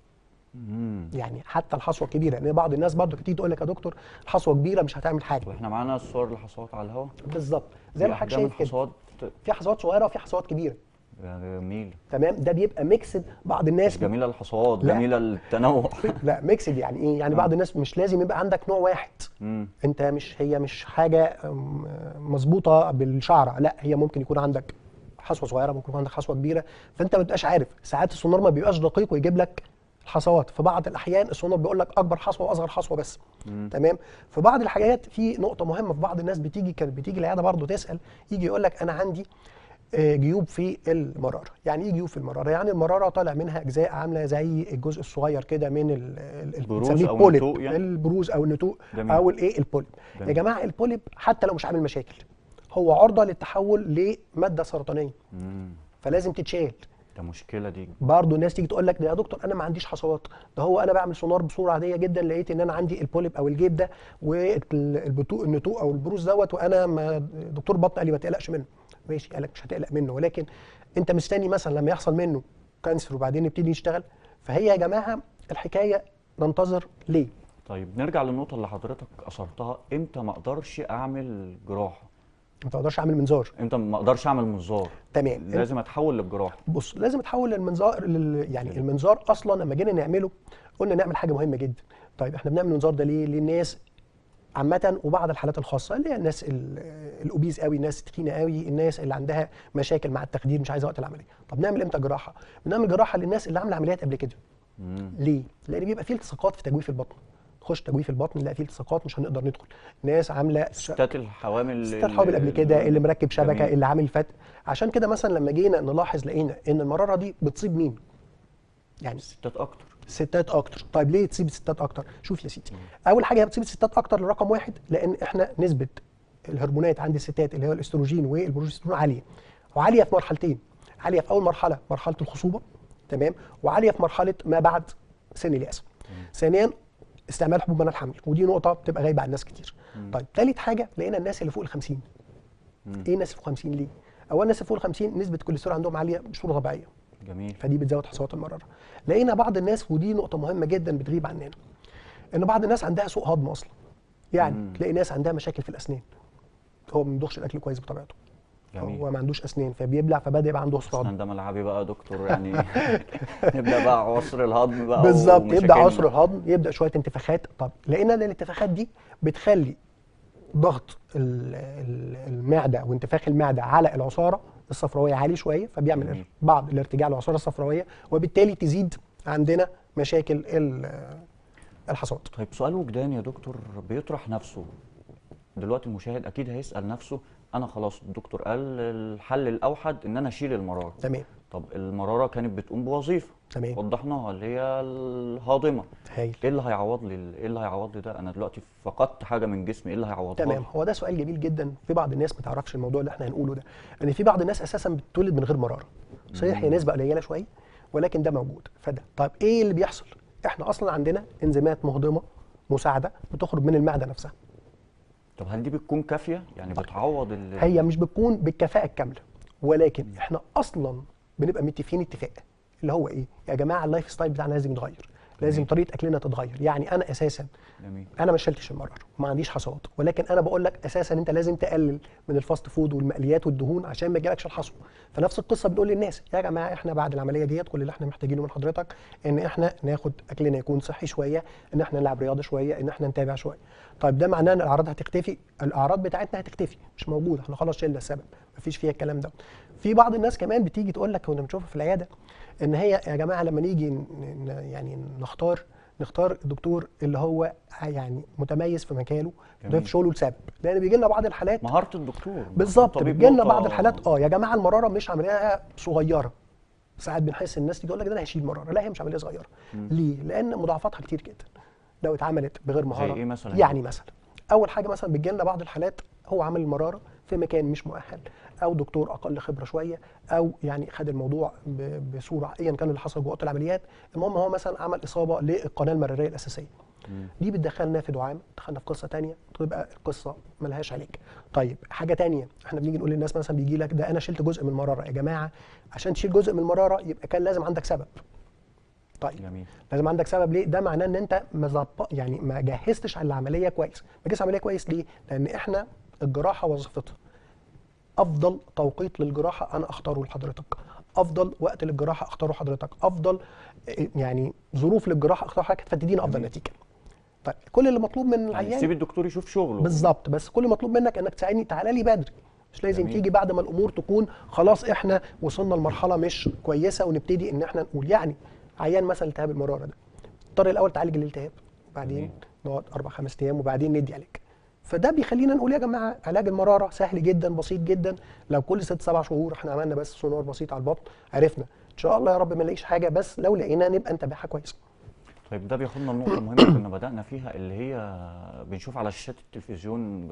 يعني حتى الحصوه الكبيره، لان بعض الناس برضو بتيجي تقول لك يا دكتور الحصوه كبيره مش هتعمل حاجه. واحنا معانا الصور الحصوات على الهواء بالظبط زي ما حضرتك شايف كده، في حصوات صغيره وفي حصوات كبيره. جميل. تمام، ده بيبقى ميكسد. بعض الناس جميله الحصوات، جميله التنوع. لا ميكسد يعني ايه؟ يعني بعض الناس مش لازم يبقى عندك نوع واحد. انت مش حاجه مظبوطه بالشعره، لا هي ممكن يكون عندك حصوه صغيره، ممكن يكون عندك حصوه كبيره، فانت ما بتبقاش عارف. ساعات السونار ما بيبقاش دقيق ويجيب لك الحصوات، في بعض الاحيان السونار بيقول لك اكبر حصوه واصغر حصوه بس. تمام. في بعض الحاجات في نقطه مهمه، في بعض الناس كانت بتيجي العياده برضه تسال، يجي يقول لك انا عندي جيوب في المراره. يعني ايه جيوب في المراره؟ يعني المراره طالع منها اجزاء عامله زي الجزء الصغير كده من البروز او النتوء، يعني البروز او النتوء او البوليب. يا جماعه البوليب حتى لو مش عامل مشاكل هو عرضه للتحول لماده سرطانيه، فلازم تتشال. ده مشكله دي برضه الناس تيجي تقول لك ده يا دكتور انا ما عنديش حصوات، ده هو انا بعمل سونار بصوره عاديه جدا لقيت ان انا عندي البوليب او الجيب ده والنتوء او البروز دوت، وانا دكتور بطن قال لي ما تقلقش منه. ماشي، قال لك مش هتقلق منه، ولكن انت مستني مثلا لما يحصل منه كانسر وبعدين نبتدي نشتغل. فهي يا جماعه الحكايه ننتظر ليه؟ طيب نرجع للنقطه اللي حضرتك اثرتها، امتى ما اقدرش اعمل جراحه؟ ما اقدرش اعمل منظار. امتى ما اقدرش اعمل منظار؟ تمام، لازم اتحول للجراحه. بص لازم اتحول للمنظار. يعني المنظار اصلا لما جينا نعمله قلنا نعمل حاجه مهمه جدا. طيب احنا بنعمل منظار ده ليه؟ للناس عامة وبعض الحالات الخاصة اللي هي الناس الأوبيز قوي، الناس التخينة قوي، الناس اللي عندها مشاكل مع التخدير مش عايزة وقت العملية. طب نعمل امتى جراحة؟ بنعمل جراحة للناس اللي عاملة عمليات قبل كده. ليه؟ لأن بيبقى فيه التصاقات في تجويف البطن. تخش تجويف البطن نلاقي فيه التصاقات مش هنقدر ندخل. ناس عامله ستات الحوامل ستات حوامل قبل كده، اللي مركب شبكه، جميل. اللي عامل فتق. عشان كده مثلا لما جينا نلاحظ لقينا ان المراره دي بتصيب مين؟ يعني الستات اكتر. الستات اكتر. طيب ليه تسيب الستات اكتر؟ شوف يا سيدي، اول حاجه هي بتسيب الستات اكتر لرقم واحد، لان احنا نسبه الهرمونات عند الستات اللي هو الاستروجين والبروجسترون عاليه، وعاليه في مرحلتين. عاليه في اول مرحله، مرحله الخصوبه، تمام، وعاليه في مرحله ما بعد سن الياس. ثانيا استعمال حبوب منع الحمل، ودي نقطه بتبقى غايبه عن ناس كتير. طيب ثالث حاجه لقينا الناس اللي فوق ال 50. ايه الناس اللي فوق 50 ليه؟ اولا الناس اللي فوق ال 50 نسبه الكوليسترول عندهم عاليه بصوره طبيعيه، جميل. فدي بتزود حصوات المراره. لقينا بعض الناس، ودي نقطه مهمه جدا بتغيب عننا، ان بعض الناس عندها سوء هضم اصلا. يعني تلاقي ناس عندها مشاكل في الاسنان، هو ما بيمضغش الاكل كويس بطبيعته، جميل. هو ما عندوش اسنان فبيبلع فبدا يبقى عنده سوء هضم. اسنان ده ملعبي بقى يا دكتور يعني. نبدا بقى عصر الهضم بقى بالظبط، يبدا ومشاكلنا. عسر الهضم، يبدا شويه انتفاخات. طب لقينا ان الانتفاخات دي بتخلي ضغط المعده وانتفاخ المعده على العصاره الصفراويه عالي شويه، فبيعمل بعض الارتجاع للعصاره الصفراويه، وبالتالي تزيد عندنا مشاكل الحصاد. طيب سؤال وجداني يا دكتور بيطرح نفسه دلوقتي، المشاهد اكيد هيسال نفسه، انا خلاص الدكتور قال الحل الاوحد ان انا اشيل المراره. تمام. طب المراره كانت بتقوم بوظيفه، تمام، وضحناها اللي هي الهاضمه. هايل. ايه اللي هيعوض لي ايه اللي هيعوض لي ده؟ انا دلوقتي فقدت حاجه من جسمي، ايه اللي هيعوضها تمام، لي؟ هو ده سؤال جميل جدا. في بعض الناس ما تعرفش الموضوع اللي احنا هنقوله ده، ان في بعض الناس اساسا بتولد من غير مراره. صحيح هي نسبه قليله شويه، ولكن ده موجود. فده طيب ايه اللي بيحصل؟ احنا اصلا عندنا انزيمات مهضمه مساعده بتخرج من المعده نفسها. طب هل دي بتكون كافيه؟ يعني بتعوض هي مش بتكون بالكفاءه الكامله، ولكن احنا اصلا بنبقى متفقين اتفاق اللي هو ايه؟ يا جماعه اللايف ستايل بتاعنا لازم يتغير، لازم طريقه اكلنا تتغير. يعني انا اساسا جميل. انا ما شلتش المراره وما عنديش حصوات، ولكن انا بقول لك اساسا انت لازم تقلل من الفاست فود والمقليات والدهون عشان ما يجيلكش الحصوه. فنفس القصه بنقول للناس يا جماعه احنا بعد العمليه ديت كل اللي احنا محتاجينه من حضرتك ان احنا ناخد اكلنا يكون صحي شويه، ان احنا نلعب رياضه شويه، ان احنا نتابع شويه. طيب ده معناه ان الاعراض هتختفي؟ الاعراض بتاعتنا هتختفي، مش موجوده، احنا خلاص شلنا السبب، مفيش فيها الكلام ده. في بعض الناس كمان بتيجي تقول لك كنا بنشوفها في العياده ان هي يا جماعه لما نيجي يعني نختار الدكتور اللي هو يعني متميز في مجاله، ده في شغله لسبب، لان بيجي لنا بعض الحالات مهاره الدكتور بالظبط، بيجي لنا بعض الحالات يا جماعه المراره مش عمليه صغيره. ساعات بنحس الناس تيجي تقول لك ده انا هشيل مراره، لا هي مش عمليه صغيره. ليه؟ لان مضاعفاتها كتير جدا لو اتعملت بغير مهاره. زي ايه مثلا؟ يعني مثلا اول حاجه مثلا بتجي لنا بعض الحالات هو عمل المراره في مكان مش مؤهل، او دكتور اقل خبره شويه، او يعني خد الموضوع بصوره ايا كان اللي حصل جوه اوضه العمليات. المهم هو مثلا عمل اصابه للقناه المراريه الاساسيه، دي بتدخلنا في دعامه، دخلنا في قصه ثانيه، تبقى القصه ملهاش علاج. طيب حاجه ثانيه احنا بنيجي نقول للناس مثلا بيجي لك ده انا شلت جزء من المراره. يا جماعه عشان تشيل جزء من المراره يبقى كان لازم عندك سبب. طيب جميل. لازم عندك سبب ليه؟ ده معناه ان انت يعني ما جهزتش على العمليه كويس. ما جهزتش العمليه كويس ليه؟ لان احنا الجراحه وظيفتها افضل توقيت للجراحه انا اختاره لحضرتك، افضل وقت للجراحه اختاره حضرتك، افضل يعني ظروف للجراحه اختار حضرتك فتدينا افضل نتيجه. طيب كل اللي مطلوب من العيان يعني سيب الدكتور يشوف شغله بالظبط، بس كل المطلوب منك انك تساعدني، تعالى لي بدري، مش لازم جميل. تيجي بعد ما الامور تكون خلاص احنا وصلنا لمرحله مش كويسه ونبتدي ان احنا نقول. يعني عيان مثلا التهاب المراره ده اضطر الاول تعالج الالتهاب، وبعدين نقعد 4-5 ايام وبعدين ندي علاج. فده بيخلينا نقول يا جماعه علاج المراره سهل جدا بسيط جدا. لو كل 6-7 شهور احنا عملنا بس سونار بسيط على البطن عرفنا ان شاء الله يا رب ما نلاقيش حاجه، بس لو لقينا نبقى نتابعها كويس. طيب ده بياخدنا لنقطة مهمة كنا بدأنا فيها، اللي هي بنشوف على شاشات التلفزيون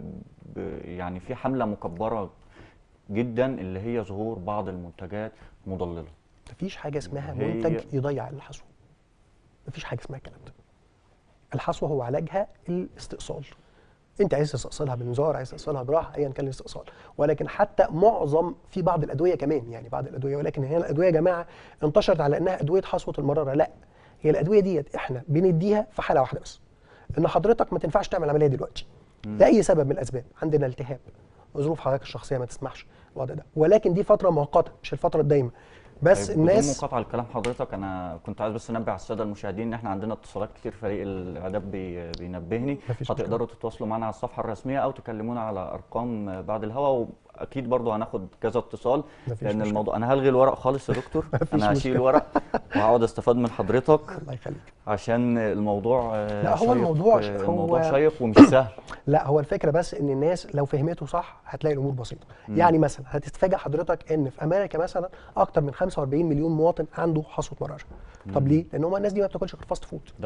يعني في حملة مكبرة جدا اللي هي ظهور بعض المنتجات مضللة. مفيش حاجة اسمها منتج يضيع الحصوة. مفيش حاجة اسمها الكلام ده. الحصوة هو علاجها الاستئصال. انت عايز تستأصلها بمنظار، عايز تستأصلها جراحة، ايا كان الاستئصال. ولكن حتى معظم في بعض الأدوية كمان، يعني بعض الأدوية، ولكن هي الأدوية يا جماعة انتشرت على انها أدوية حصوة المرارة. لا، هي الأدوية ديت احنا بنديها في حالة واحدة بس، ان حضرتك ما تنفعش تعمل عملية دلوقتي لأي سبب من الأسباب، عندنا التهاب، ظروف حضرتك الشخصية ما تسمحش الوضع ده، ولكن دي فترة مؤقتة مش الفترة الدايمة. بس طيب الناس بدون مقاطعة لكلام حضرتك، انا كنت عايز بس انبه على الساده المشاهدين ان احنا عندنا اتصالات كتير، فريق الاعداد بينبهني. هتقدروا تتواصلوا معنا على الصفحه الرسميه او تكلمونا على ارقام بعد الهوا. اكيد برضو هناخد كذا اتصال، مفيش لان مشكلة. الموضوع انا هلغي الورق خالص يا دكتور. مفيش انا هشيل مشكلة. ورق وهقعد استفاد من حضرتك، الله يخليك. عشان الموضوع لا هو شيق. الموضوع الموضوع هو شيق ومش سهل. لا هو الفكره بس ان الناس لو فهمته صح هتلاقي الامور بسيطه. يعني مثلا هتتفاجئ حضرتك ان في امريكا مثلا اكتر من 45 مليون مواطن عنده حصوه مراره. طب ليه؟ لان هم الناس دي ما بتاكلش غير فاست فود. ده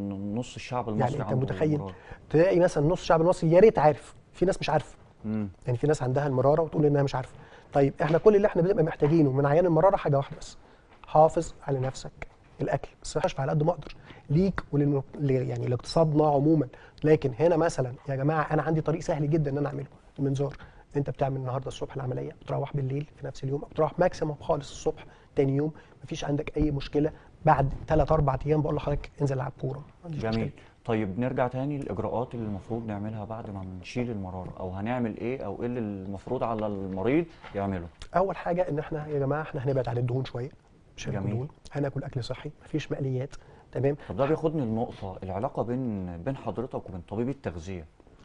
نص الشعب المصري يعني انت عنده متخيل مرض. تلاقي مثلا نص الشعب المصري يا ريت عارف، في ناس مش عارفه. يعني في ناس عندها المراره وتقول انها مش عارفه. طيب احنا كل اللي احنا بنبقى محتاجينه من عيان المراره حاجه واحده بس، حافظ على نفسك. الاكل بس هشفى على قد ما اقدر ليك يعني لاقتصادنا عموما. لكن هنا مثلا يا جماعه انا عندي طريق سهل جدا ان انا اعمله، المنظار. انت بتعمل النهارده الصبح العمليه، بتروح بالليل في نفس اليوم، او بتروح ماكسيموم خالص الصبح تاني يوم، مفيش عندك اي مشكله. بعد 3 4 ايام بقول لحضرتك انزل العب كوره، ما عنديش جميل. مشكله. طيب نرجع تاني للاجراءات اللي المفروض نعملها بعد ما نشيل المراره، او هنعمل ايه، او ايه اللي المفروض على المريض يعمله؟ اول حاجه ان احنا يا جماعه احنا هنبعد عن الدهون شويه، مش هناكل جميل. دهون، هناكل اكل صحي، مفيش مقليات. تمام. طب ده بياخدني لنقطه العلاقه بين حضرتك وبين طبيب التغذيه.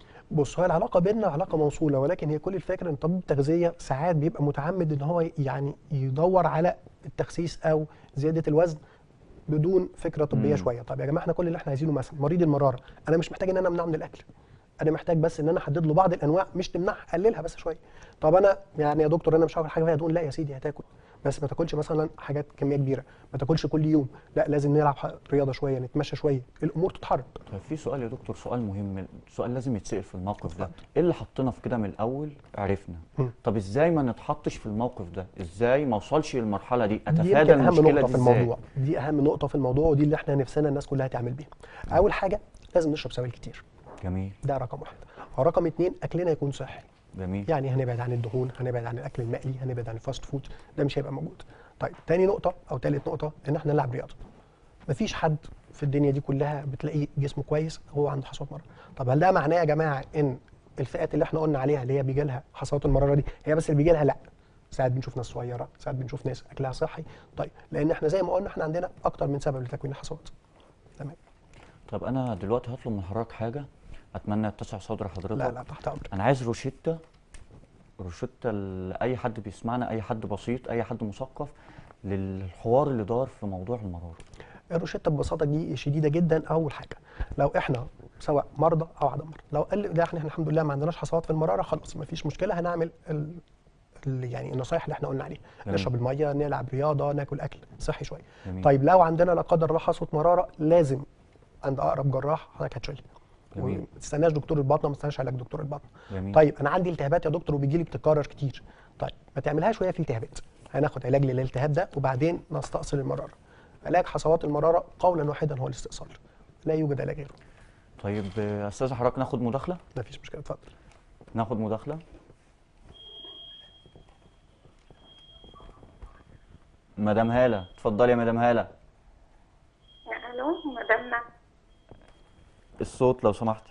بص هو العلاقه بيننا علاقه موصوله، ولكن هي كل الفكره ان طبيب التغذيه ساعات بيبقى متعمد ان هو يعني يدور على التخسيس او زياده الوزن بدون فكره طبيه شويه. طب يا جماعه احنا كل اللي احنا عايزينه مثلا مريض المراره، انا مش محتاج ان انا امنعه من الاكل، انا محتاج بس ان انا احدد له بعض الانواع، مش تمنعها، قللها بس شويه. طب انا يعني يا دكتور انا مش هاكل حاجه فيها دهون، لا يا سيدي هتاكل، بس ما تاكلش مثلا حاجات كميه كبيره، ما تاكلش كل يوم، لا لازم نلعب رياضه شويه، نتمشى شويه، الامور تتحرك. طيب في سؤال يا دكتور، سؤال مهم، سؤال لازم يتسأل في الموقف ده. ايه اللي حطينا في كده من الاول؟ عرفنا. طب ازاي ما نتحطش في الموقف ده؟ ازاي ما اوصلش للمرحله دي؟ دي اتفادى يمكن اهم المشكله نقطه دي في ازاي؟ الموضوع، دي اهم نقطه في الموضوع، ودي اللي احنا نفسنا الناس كلها تعمل بيها. اول حاجه لازم نشرب سوائل كتير، جميل. ده رقم واحد. ورقم اتنين اكلنا يكون صحي، جميل. يعني هنبعد عن الدهون، هنبعد عن الاكل المقلي، هنبعد عن الفاست فود، ده مش هيبقى موجود. طيب تاني نقطه او تالت نقطه ان احنا نلعب رياضه. مفيش حد في الدنيا دي كلها بتلاقيه جسمه كويس هو عنده حصوات مراره. طب هل ده معناه يا جماعه ان الفئات اللي احنا قلنا عليها اللي هي بيجي لها حصوات المراره دي هي بس اللي بيجي لها؟ لا، ساعات بنشوف ناس صغيره، ساعات بنشوف ناس اكلها صحي. طيب لان احنا زي ما قلنا احنا عندنا اكتر من سبب لتكوين الحصوات. تمام. طب انا دلوقتي هطلب من حضرتك حاجه، اتمنى تسع صدر حضرتك. لا تحت امرك. انا عايز روشته لاي حد بيسمعنا، اي حد بسيط، اي حد مثقف، للحوار اللي دار في موضوع المراره. الروشته ببساطه دي شديده جدا. اول حاجه لو احنا سواء مرضى او عدم مرضى، لو قال ده احنا الحمد لله ما عندناش حصوات في المراره، خلاص ما فيش مشكله، هنعمل يعني النصايح اللي احنا قلنا عليها، نشرب الميه، نلعب رياضه، ناكل اكل صحي شويه. جميل. طيب لو عندنا لا قدر الله حصوه مراره، لازم عند اقرب جراح حضرتك هتشيلها. وما تستناش دكتور الباطنه، ما تستناش علاج دكتور الباطنه. جميل. طيب انا عندي التهابات يا دكتور وبيجي لي بتتكرر كتير، طيب ما تعملهاش وهي في التهابات، هناخد علاج للالتهاب ده وبعدين نستأصل المراره. علاج حصوات المراره قولا واحدا هو الاستئصال، لا يوجد علاج غيره. طيب استاذ حضرتك ناخد مداخله؟ ما فيش مشكله، اتفضل. ناخد مداخله. مدام هاله، اتفضلي يا مدام هاله. الو مدام الصوت لو سمحتي.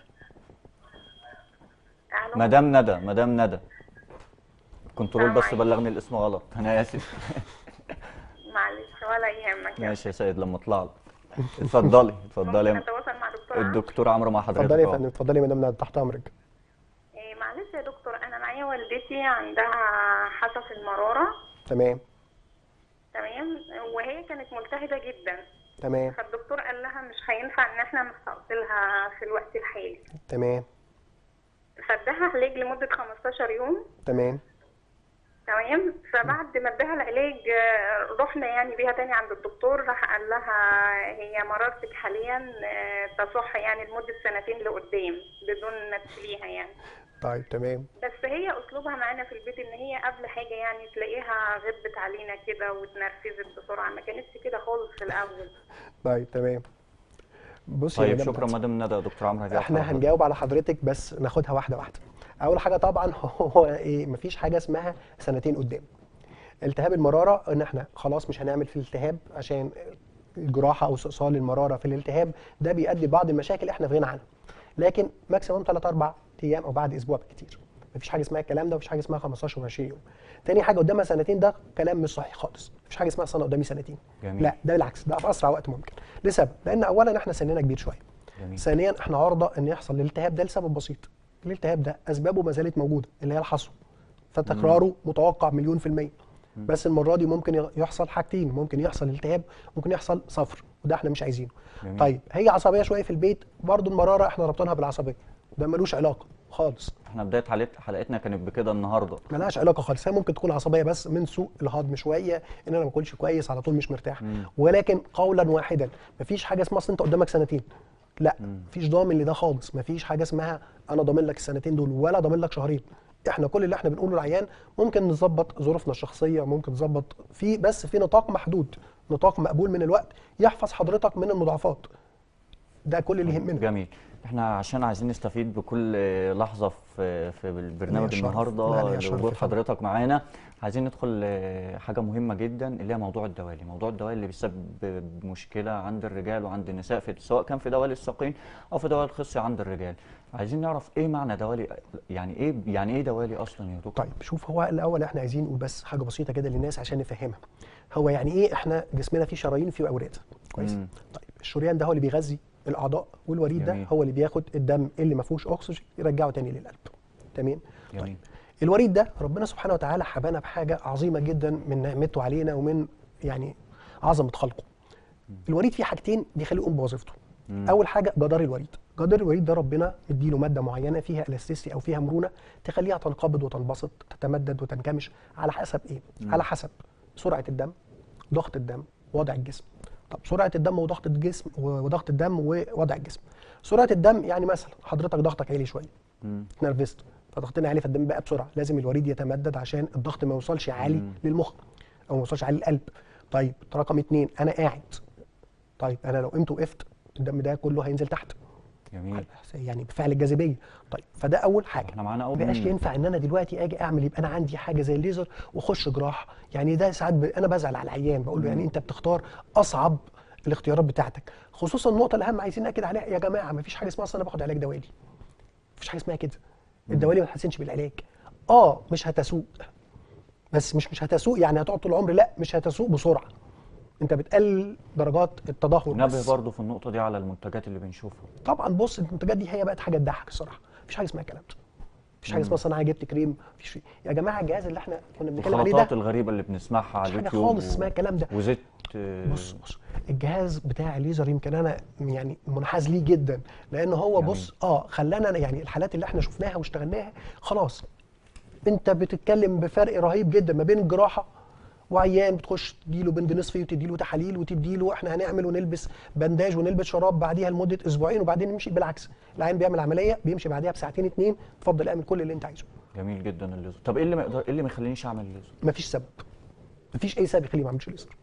الو مدام ندى. كنترول بس بلغني الاسم غلط، انا اسف. معلش ولا يهمك. ماشي يا سيد لما اطلع لك. اتفضلي ممكن اتواصل مع دكتور الدكتور عمرو مع حضرتك. اتفضلي يا فندم، اتفضلي يا مدام ندى، تحت امرك. معلش يا دكتور، انا معايا والدتي عندها حصى في المراره. تمام. تمام، وهي كانت ملتهبه جدا. تمام. فالدكتور قال لها مش هينفع ان احنا نستأصلها في الوقت الحالي. تمام. فاداها علاج لمده 15 يوم. تمام. تمام، فبعد ما اداها العلاج رحنا يعني بيها تاني عند الدكتور، راح قال لها هي مرارتك حاليا تصح يعني لمده سنتين لقدام بدون ما تشيليها يعني. طيب تمام. بس هي اسلوبها معانا في البيت ان هي قبل حاجه يعني تلاقيها غبت علينا كده واتنرفزت بسرعه، ما كانتش كده خالص في الاول. طيب تمام. بصي طيب شكرا مدام ندى. دكتور عمرو احنا هنجاوب على حضرتك بس ناخدها واحده واحده. اول حاجه طبعا هو ايه، مفيش حاجه اسمها سنتين قدام. التهاب المراره ان احنا خلاص مش هنعمل في الالتهاب، عشان الجراحه او استئصال المراره في الالتهاب ده بيؤدي لبعض المشاكل احنا في غنى عنها، لكن ماكسيموم 3 4 ايام او بعد اسبوع بالكتير. مفيش حاجه اسمها الكلام ده، مفيش حاجه اسمها 15 و20 يوم. تاني حاجه قدامها سنتين، ده كلام مش صحيح خالص، مفيش حاجه اسمها سنه قدامي سنتين. جميل. لا ده بالعكس، ده في اسرع وقت ممكن، لسبب لان اولا احنا سننا كبير شويه. جميل. ثانيا احنا عرضه ان يحصل الالتهاب ده لسبب بسيط، الالتهاب ده اسبابه ما زالت موجوده اللي هي الحصوه. فتكراره متوقع مليون في المية. بس المرة دي ممكن يحصل حاجتين، ممكن يحصل التهاب، ممكن يحصل صفر، وده احنا مش عايزينه. جميل. طيب هي عصبية شوية في البيت، برضو المرارة احنا ربطناها بالعصبية، ده ملوش علاقة خالص. احنا بدايه حلقتنا كانت بكده النهارده. ملهاش علاقه خالص، هي ممكن تكون عصبيه بس من سوء الهضم شويه، ان انا ما باكلش كويس على طول مش مرتاح. ولكن قولا واحدا مفيش حاجه اسمها اصل انت قدامك سنتين، لا مفيش ضامن لده خالص، مفيش حاجه اسمها انا ضامن لك السنتين دول ولا ضامن لك شهرين. احنا كل اللي احنا بنقوله للعيان ممكن نظبط ظروفنا الشخصيه، ممكن نظبط في بس في نطاق محدود، نطاق مقبول من الوقت يحفظ حضرتك من المضاعفات. ده كل اللي يهمنا. جميل. احنا عشان عايزين نستفيد بكل لحظه في البرنامج ليا النهارده شرف لوجود يا فندم. حضرتك معانا، عايزين ندخل حاجه مهمه جدا اللي هي موضوع الدوالي. موضوع الدوالي اللي بيسبب مشكله عند الرجال وعند النساء، سواء كان في دوالي الساقين او في دوالي الخصي عند الرجال. عايزين نعرف ايه معنى دوالي، يعني ايه دوالي اصلا يا دكتور؟ طيب شوف، هو الاول احنا عايزين نقول بس حاجه بسيطه كده للناس عشان نفهمها. هو يعني ايه احنا جسمنا فيه شرايين فيه اوراد، كويس؟ طيب الشريان ده هو اللي بيغذي الاعضاء، والوريد جميل. ده هو اللي بياخد الدم اللي ما فيهوش اكسجين يرجعه تاني للقلب. تمام؟ جميل. طيب الوريد ده ربنا سبحانه وتعالى حبانا بحاجه عظيمه جدا من نعمته علينا ومن يعني عظمه خلقه. الوريد فيه حاجتين بيخليه يقوم بوظيفته. اول حاجه جدار الوريد. جدار الوريد ده ربنا مديله ماده معينه فيها الاستيسي او فيها مرونه تخليها تنقبض وتنبسط، تتمدد وتنكمش على حسب ايه؟ على حسب سرعه الدم، ضغط الدم، وضع الجسم. طب سرعه الدم وضغط الجسم وضغط الدم ووضع الجسم. سرعه الدم يعني مثلا حضرتك ضغطك عالي شويه، اتنرفزت فضغطنا عالي فالدم بقى بسرعه، لازم الوريد يتمدد عشان الضغط ما يوصلش عالي للمخ او ما يوصلش عالي للقلب. طيب رقم 2 انا قاعد، طيب انا لو قمت وقفت الدم ده كله هينزل تحت. جميل. يعني بفعل الجاذبيه. طيب فده اول حاجه. احنا معانا اول ما بقاش ينفع ان انا دلوقتي اجي اعمل يبقى انا عندي حاجه زي الليزر واخش جراحه. يعني ده ساعات انا بزعل على العيان، بقول له يعني انت بتختار اصعب الاختيارات بتاعتك، خصوصا النقطه الاهم عايزين ناكد عليها يا جماعه، ما فيش حاجه اسمها اصل انا باخد علاج دوالي. مفيش حاجه اسمها كده. الدوالي ما تحسنش بالعلاج. مش هتسوق، بس مش هتسوق يعني هتقعد طول العمر، لا مش هتسوق بسرعه، انت بتقلل درجات التدهور. نبه برضه في النقطه دي على المنتجات اللي بنشوفها. طبعا بص المنتجات دي هي بقت حاجه تضحك الصراحه، مفيش حاجه اسمها الكلام ده. مفيش حاجه اسمها اصل انا جبت كريم، مفيش يا جماعه الجهاز اللي احنا كنا بنتكلم عليه ده الخلطات الغريبه اللي بنسمعها على مفيش حاجه اليوتيوب خالص اسمها الكلام ده. وزيت بص الجهاز بتاع الليزر يمكن انا يعني منحاز ليه جدا، لان هو جميل. بص خلانا يعني الحالات اللي احنا شفناها واشتغلناها خلاص انت بتتكلم بفرق رهيب جدا ما بين الجراحه وعيان بتخش تديله بند نصفي وتديله تحاليل وتديله احنا هنعمل ونلبس بنداج ونلبس شراب بعديها لمده اسبوعين وبعدين نمشي. بالعكس العيان بيعمل عمليه بيمشي بعديها بساعتين 2، اتفضل اعمل كل اللي انت عايزه. جميل جدا الليزر. طب ايه اللي ما يخلينيش اعمل الليزر؟ مفيش سبب، مفيش اي سبب يخليني ما اعملش الليزر.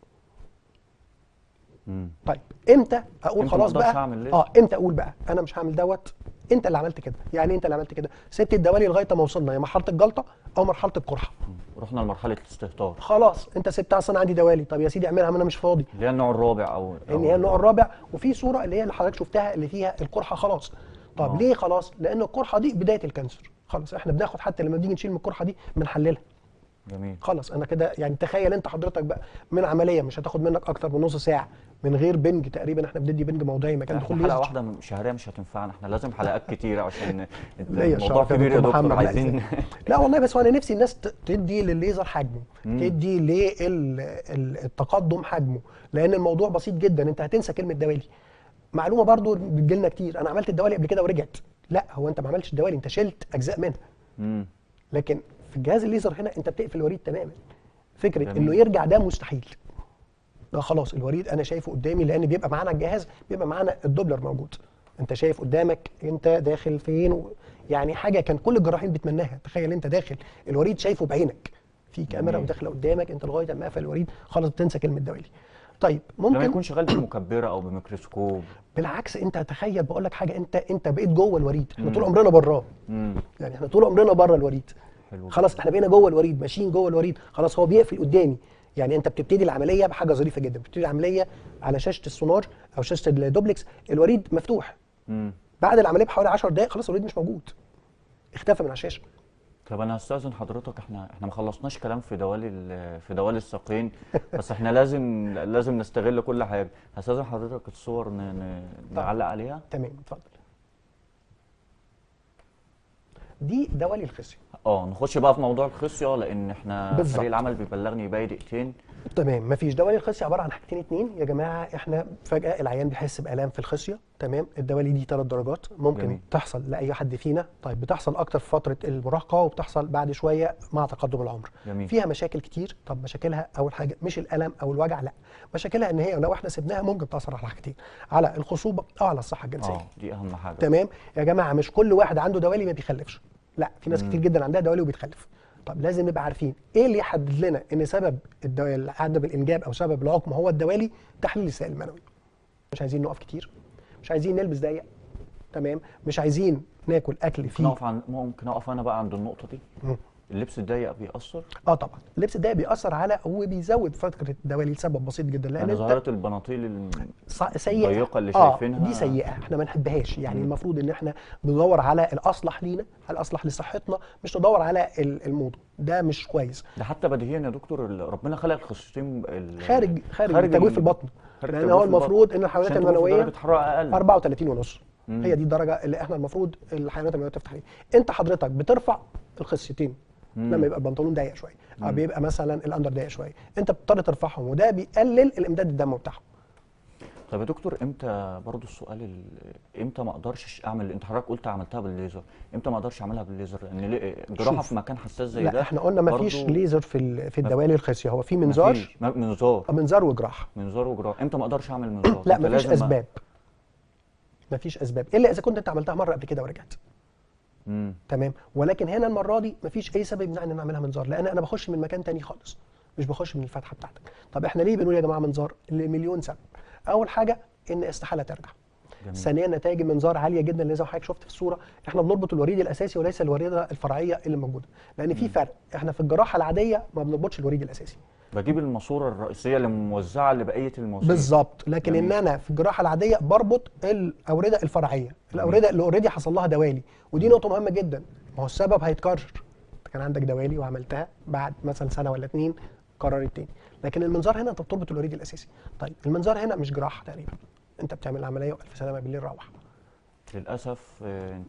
طيب امتى اقول امتى خلاص ما أقدرش بقى أعمل ليزر؟ امتى اقول بقى انا مش هعمل دوت؟ انت اللي عملت كده. يعني انت اللي عملت كده، سبت الدوالي لغايه ما وصلنا يا مرحله الجلطه او مرحله القرحه. رحنا لمرحله الاستهتار. خلاص انت سبتها اصل انا عندي دوالي، طب يا سيدي اعملها ما انا مش فاضي. اللي هي النوع الرابع ان هي النوع الرابع، وفي صوره اللي هي اللي حضرتك شفتها اللي فيها القرحه خلاص. طب ليه خلاص؟ لان القرحه دي بدايه الكانسر، خلاص احنا بناخد حتى لما بنيجي نشيل من القرحه دي بنحللها. جميل. خلاص انا كده يعني تخيل انت حضرتك بقى من عمليه مش هتاخد منك اكتر من نص ساعه من غير بنج، تقريبا احنا بندي بنج موضعي مكان دخول حلقه ليزر. واحده شهريه مش هتنفعنا، احنا لازم حلقات كتيره عشان ليا الموضوع الشرف يا كبير يا دكتور دكتور. محمد. عايزين لا والله بس وانا نفسي الناس تدي للليزر حجمه، تدي للتقدم حجمه، لان الموضوع بسيط جدا. انت هتنسى كلمه دوالي. معلومه برضو بتجيلنا كتير، انا عملت الدوالي قبل كده ورجعت. لا هو انت ما عملتش الدوالي، انت شلت اجزاء منها. لكن في الجهاز الليزر هنا انت بتقفل الوريد تماما. فكره جميل. انه يرجع ده مستحيل. ده خلاص الوريد انا شايفه قدامي، لان بيبقى معانا الجهاز بيبقى معانا الدوبلر موجود، انت شايف قدامك انت داخل فين يعني حاجه كان كل الجراحين بيتمناها. تخيل انت داخل الوريد شايفه بعينك في كاميرا وداخله قدامك، انت لغايه ما قفل الوريد خلاص بتنسى كلمه دوالي. طيب ممكن لما يكون شغال بمكبره او بميكروسكوب. بالعكس انت تخيل بقول لك حاجه، انت بقيت جوه الوريد، احنا طول عمرنا براه. يعني احنا طول عمرنا بره الوريد. حلو. خلاص احنا بقينا جوه الوريد، ماشيين جوه الوريد، خلاص هو بيقفل قدامي. يعني انت بتبتدي العمليه بحاجه ظريفه جدا، بتبتدي العمليه على شاشه السونار او شاشه الدوبلكس الوريد مفتوح. بعد العمليه بحوالي 10 دقائق خلاص الوريد مش موجود، اختفى من على الشاشه. طب انا هستاذن حضرتك، احنا ما خلصناش كلام في دوالي الساقين بس احنا لازم نستغل كل حاجه. هستاذن حضرتك الصور نعلق عليها. تمام اتفضل. دي دوالي الخصيه. نخش بقى في موضوع الخصيه، لان احنا بالظبط. فريق العمل بيبلغني باقي دقيقتين. تمام. مفيش. دوالي الخصيه عباره عن حاجتين اتنين يا جماعه. احنا فجاه العيان بيحس بالام في الخصيه. تمام. الدوالي دي 3 درجات ممكن جميل. تحصل لاي حد فينا. طيب بتحصل اكتر في فتره المراهقه وبتحصل بعد شويه مع تقدم العمر. جميل. فيها مشاكل كتير. طب مشاكلها اول حاجه مش الالم او الوجع، لا، مشاكلها ان هي لو احنا سيبناها ممكن تاثر على حاجتين، على الخصوبه او على الصحه الجنسيه. دي اهم حاجه. تمام يا جماعه. مش كل واحد عنده دوالي ما بيخلفش، لا، في ناس كتير جدا عندها دوالي وبيتخلف. طب لازم نبقى عارفين ايه اللي يحدد لنا ان سبب عدم الانجاب او سبب العقم هو الدوالي. تحليل السائل المنوي. مش عايزين نقف كتير، مش عايزين نلبس ضيق. تمام. مش عايزين ناكل اكل فيه. ممكن اقف انا بقى عند النقطه دي. اللبس الضيق بيأثر؟ طبعا اللبس الضيق بيأثر على وبيزود فتره الدوالي لسبب بسيط جدا. لان يعني ظاهره البناطيل سيئه الضيقه اللي شايفينها دي سيئه، احنا ما نحبهاش. يعني المفروض ان احنا ندور على الاصلح لينا، الاصلح لصحتنا، مش ندور على الموضه. ده مش كويس. ده حتى بديهيا يا دكتور، ربنا خلق الخصيتين خارج التجويف في البطن. لان هو المفروض ان الحيوانات عشان تكون في المنويه درجه حراره اقل 34.5. هي دي الدرجه اللي احنا المفروض الحيوانات المنويه تفتح عليها. انت حضرتك بترفع الخصيتين لما يبقى البنطلون ضيق شويه او بيبقى مثلا الاندر ضيق شويه، انت بتضطر ترفعهم وده بيقلل الامداد الدم بتاعهم. طب يا دكتور، امتى برضو السؤال امتى ما اقدرش اعمل، انت حضرتك قلت عملتها بالليزر، امتى ما اقدرش اعملها بالليزر؟ لان جراحه في مكان حساس زي ده. لا، احنا قلنا ما فيش ليزر في الدوالي الخصيه. هو في منظار. منظار وجراحه. منظار وجراحه. امتى ما اقدرش اعمل منظار؟ لا، ما فيش اسباب. ما فيش اسباب الا اذا كنت انت عملتها مره قبل كده ورجعت. تمام. ولكن هنا المره دي ما فيش اي سبب يمنعني ان نعملها منظار، لان انا بخش من مكان تاني خالص، مش بخش من الفتحه بتاعتك. طب احنا ليه بنقول يا جماعه منظار؟ لمليون سبب. اول حاجه ان استحاله ترجع. ثانيا نتائج المنظار عاليه جدا، لان زي ما حضرتك شفت في الصوره احنا بنربط الوريد الاساسي وليس الوريده الفرعيه اللي موجوده، لان في فرق. احنا في الجراحه العاديه ما بنربطش الوريد الاساسي، بجيب الماسوره الرئيسيه اللي موزعه لبقيه المواسير بالظبط. لكن ان انا في الجراحه العاديه بربط الاورده الفرعيه، الاورده اللي اوريدي حصل لها دوالي. ودي نقطه مهمه جدا. ما هو السبب هيتكرر. كان عندك دوالي وعملتها بعد مثلا سنه ولا 2 قررت تاني. لكن المنظار هنا انت بتربط الوريد الاساسي. طيب المنظار هنا مش جراحه تقريبا، انت بتعمل العمليه والف سلامه بالليل روح. للاسف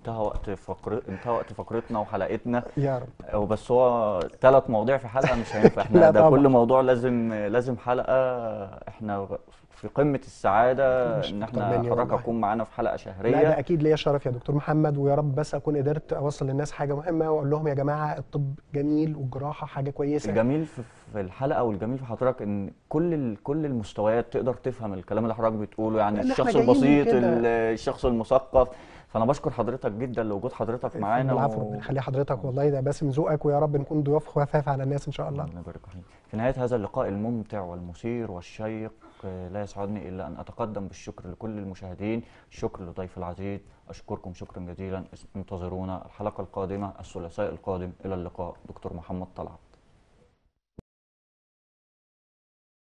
انتهى وقت فقرتنا وحلقتنا يا رب. بس هو 3 مواضيع في حلقه مش هينفع. احنا ده كل موضوع لازم حلقه. احنا في قمه السعاده ان احنا حضرتك اكون معانا في حلقه شهريه. لا، ده اكيد ليا الشرف يا دكتور محمد، ويا رب بس اكون قدرت اوصل للناس حاجه مهمه واقول لهم يا جماعه الطب جميل والجراحه حاجه كويسه. الجميل في الحلقه والجميل في حضرتك ان كل المستويات تقدر تفهم الكلام اللي حضرتك بتقوله. يعني الشخص البسيط، الشخص المثقف. فانا بشكر حضرتك جدا لوجود حضرتك معانا. العفو، ربنا يخلي حضرتك، والله ده بس من ذوقك، ويا رب نكون ضيوف خفاف على الناس ان شاء الله. الله يبارك فيك. في نهايه هذا اللقاء الممتع والمثير والشيق لا يسعدني الا ان اتقدم بالشكر لكل المشاهدين، الشكر لضيف العزيز، اشكركم شكرا جزيلا. انتظرونا الحلقه القادمه الثلاثاء القادم. الى اللقاء. دكتور محمد طلعت.